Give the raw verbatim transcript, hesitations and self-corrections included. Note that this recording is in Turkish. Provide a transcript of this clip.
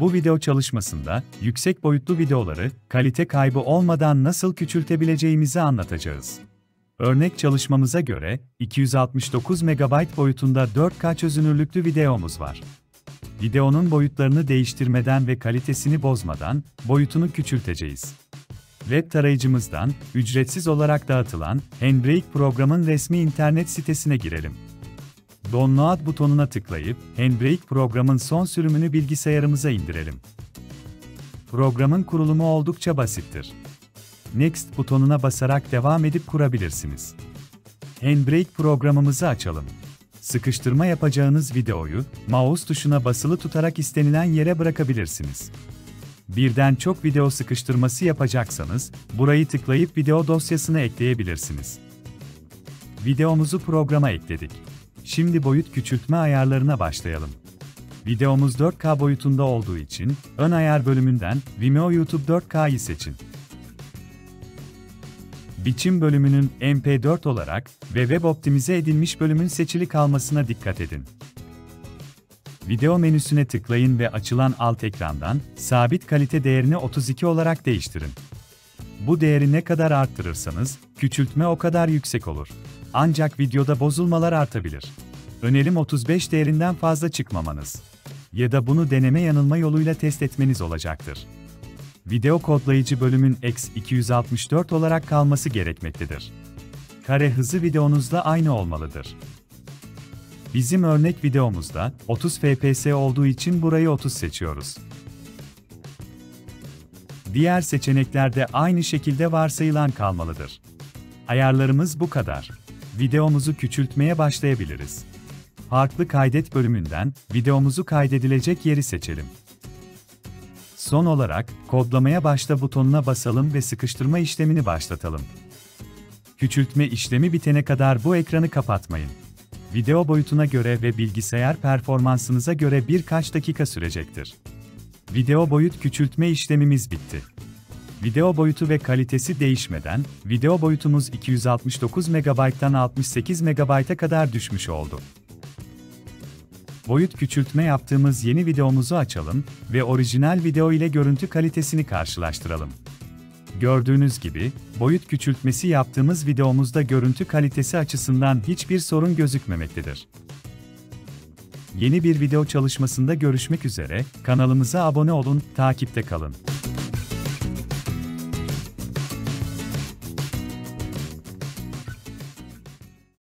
Bu video çalışmasında, yüksek boyutlu videoları, kalite kaybı olmadan nasıl küçültebileceğimizi anlatacağız. Örnek çalışmamıza göre, iki yüz altmış dokuz megabayt boyutunda dört K çözünürlüklü videomuz var. Videonun boyutlarını değiştirmeden ve kalitesini bozmadan, boyutunu küçülteceğiz. Web tarayıcımızdan, ücretsiz olarak dağıtılan Handbrake programın resmi internet sitesine girelim. Download butonuna tıklayıp, Handbrake programın son sürümünü bilgisayarımıza indirelim. Programın kurulumu oldukça basittir. Next butonuna basarak devam edip kurabilirsiniz. Handbrake programımızı açalım. Sıkıştırma yapacağınız videoyu, mouse tuşuna basılı tutarak istenilen yere bırakabilirsiniz. Birden çok video sıkıştırması yapacaksanız, burayı tıklayıp video dosyasına ekleyebilirsiniz. Videomuzu programa ekledik. Şimdi boyut küçültme ayarlarına başlayalım. Videomuz dört K boyutunda olduğu için, ön ayar bölümünden Vimeo YouTube dört K'yı seçin. Biçim bölümünün M P dört olarak ve web optimize edilmiş bölümün seçili kalmasına dikkat edin. Video menüsüne tıklayın ve açılan alt ekrandan sabit kalite değerini otuz iki olarak değiştirin. Bu değeri ne kadar arttırırsanız, küçültme o kadar yüksek olur. Ancak videoda bozulmalar artabilir. Önerim otuz beş değerinden fazla çıkmamanız. Ya da bunu deneme yanılma yoluyla test etmeniz olacaktır. Video kodlayıcı bölümün X iki yüz altmış dört olarak kalması gerekmektedir. Kare hızı videonuzla aynı olmalıdır. Bizim örnek videomuzda otuz F P S olduğu için burayı otuz seçiyoruz. Diğer seçeneklerde aynı şekilde varsayılan kalmalıdır. Ayarlarımız bu kadar. Videomuzu küçültmeye başlayabiliriz. Farklı kaydet bölümünden videomuzu kaydedilecek yeri seçelim. Son olarak, kodlamaya başla butonuna basalım ve sıkıştırma işlemini başlatalım. Küçültme işlemi bitene kadar bu ekranı kapatmayın. Video boyutuna göre ve bilgisayar performansınıza göre birkaç dakika sürecektir. Video boyut küçültme işlemimiz bitti. Video boyutu ve kalitesi değişmeden, video boyutumuz iki yüz altmış dokuz megabayttan altmış sekiz megabayta kadar düşmüş oldu. Boyut küçültme yaptığımız yeni videomuzu açalım ve orijinal video ile görüntü kalitesini karşılaştıralım. Gördüğünüz gibi, boyut küçültmesi yaptığımız videomuzda görüntü kalitesi açısından hiçbir sorun gözükmemektedir. Yeni bir video çalışmasında görüşmek üzere, kanalımıza abone olun, takipte kalın.